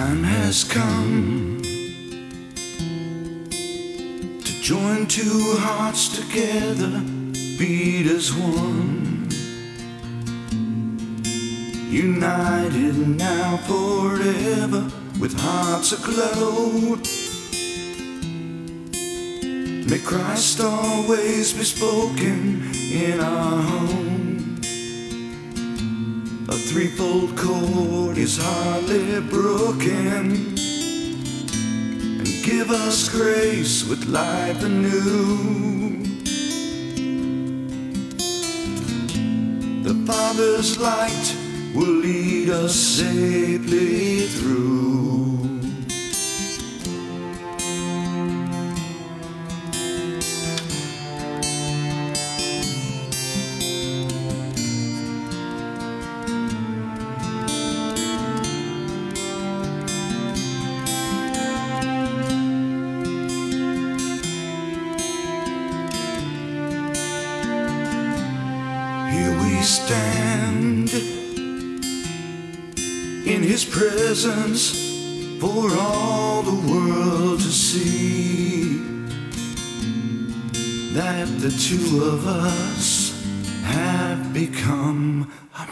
time has come to join two hearts together, beat as one, united now forever, with hearts aglow. May Christ always be spoken in our home. A threefold cord is hardly broken, and give us grace with life anew. The Father's light will lead us safely through. Here we stand in His presence for all the world to see, that the two of us have become a